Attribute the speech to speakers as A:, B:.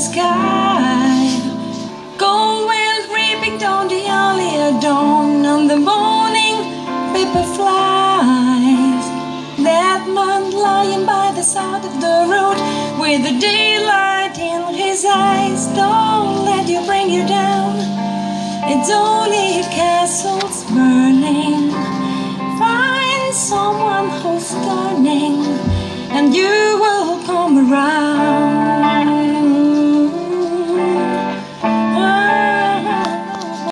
A: sky. Gold wheels reaping down the alley at dawn. On the morning paper flies. That man lying by the side of the road with the daylight in his eyes. Don't let you bring you down. It's only castles burning. Find someone who's turning, and you will come around.